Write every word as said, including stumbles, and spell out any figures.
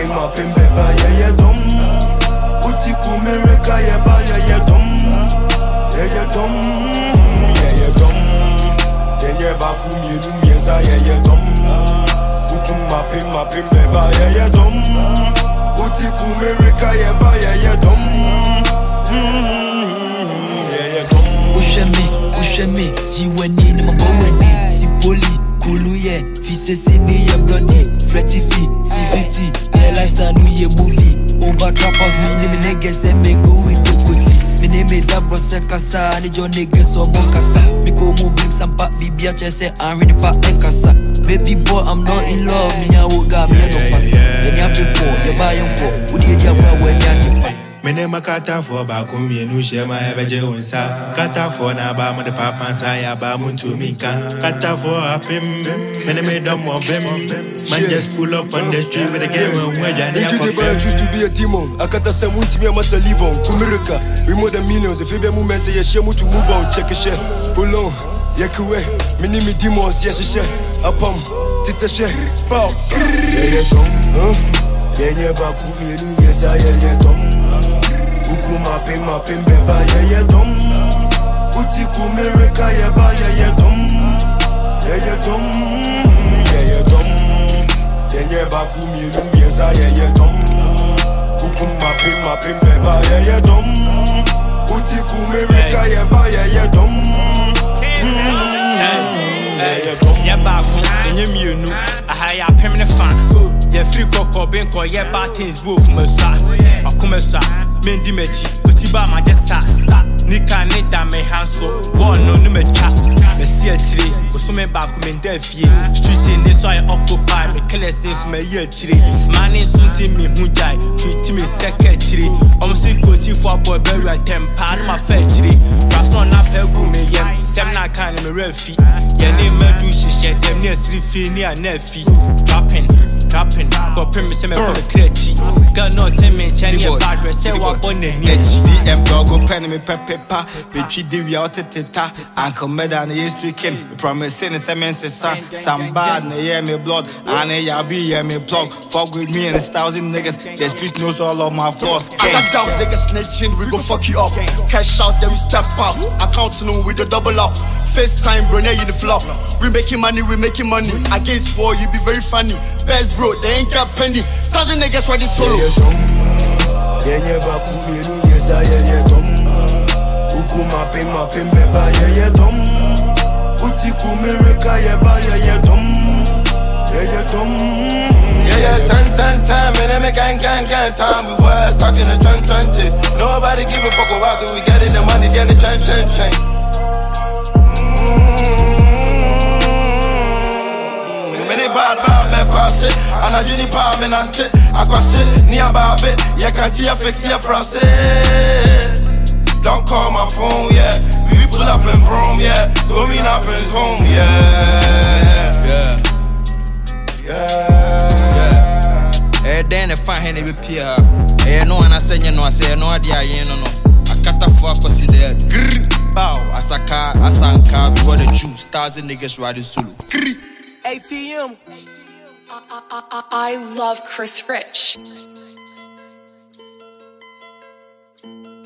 mapping, beba, yeah, yeah, dum. Uti kumereka, yeah, ba, yeah, yeah, dum. Yeah, yeah, dum. Yeah, yeah, dum. Yeah, yeah, baku, mienu, mieza, yeah, yeah, dum. Uku mapping, mapping, beba, yeah, yeah, dum. Uti kumereka, yeah, ba, yeah, yeah, dum. Yeah, yeah, dum. Usheme, usheme, jiweni, no maweni, sipoli, kulu, yeah, fisesi, ni, yeah, bloody, fretty fee, C fifty, yeah, lifestyle, new year movie, over trappers, me, name, niggas, and me, go with the booty, me, name, it, that, bro, sekasa, ni, your niggas, or monkasa, me, go, move, bring some back, bibi, I just say, I'm ready, back, and kasa, baby boy, I'm not in love, me, I would got me, no pass, then you have to go, you buy your boy, would you, yeah, well, when you're me name a kata for bakum ye nu share my ebeje unsa kata for na ba mo de papa sa ya ba mun to me kan kata for apim me name me dom of them man just pull up on the street with the game when we jani up I used to be a demon akata say munti me must live on America we more than millions if you be movement say share mu to move on check it share hold on yekuwe me name me demons yes share apam tita share bow yeah yeah dom huh yeah yeah ba ku me nu yesa yeah yeah dom Uku mapping, mapping, beba, yeah, yeah, dum. Uti kumereka, yeah, ba, yeah, yeah, dum. Yeah, yeah, dum. Yeah, yeah, dum. Yeah, yeah, baku, mienu, mieza, yeah, yeah, dum. Uku mapping, mapping, beba, yeah, yeah, dum. Uti kumereka, yeah, ba, yeah, yeah, dum. Yeah, yeah, dum. Yeah, baku, and you mienu. I hire a permanent fan. Yeah, free cocoa, bingo, yeah, bad things, both from a side. I come a side. Mendi mechi, kutiba majesa. Nika nita me hanso, one no no me chat. Me see a tree, so me back me defie. Street in this so I occupy. Me killers things me year tree. Man is something me hunjai, treat me secretary. I'm sick koti for boy berry and temper my fair tree. Raps on up pegu me yem, sem na can me refi. Your name me do she shed them near three fee near nefi. Dropping, dropping, go pin me se me come crazy. Girl no tell me change your bad say what on the D M dog go pen me pepe pa, be treat the out teta, Uncle Medan is tricking, promising a semen son, some bad na hear me blood, and a ya be hear me plug, fuck with me and a thousand niggas, the street knows all of my flaws. I got down, niggas snitching, we go fuck you up. Cash out, then we step out, accounting with the double up. FaceTime, bro, in the flop. We making money, we making money. Against four, you be very funny. Best bro, they ain't got penny. Thousand niggas ready solo. Yeah, yeah, baku mienu mieza, yeah, yeah, dum. Uku mapping, mapping, beba, yeah, yeah, dum. Uti kumereka, yeah, ba, yeah, yeah, dum. Yeah, yeah, dum. Yeah, yeah, ten, ten, ten, man, they make gang, gang, gang time. We were stuck in the twenty twenties. Nobody give a fuck about, so we get it, the money, get the change, change, change. Bad bad me cross it, and I uni power me nante. I cross it, near baby, yeah can't you fix your frost it. Don't call my phone, yeah. We pull up in Rome, yeah. Going up in home, yeah. Yeah, yeah, yeah. Eh, then if I had a repair, eh, no one I say you know, I say no idea, you know, no. I cut a fuck cause there. Grr, bow, Asakaa, Asakaa, before the Jews, stars and niggas riding Zulu. Grr. A T M. I, I, I love Chris Rich.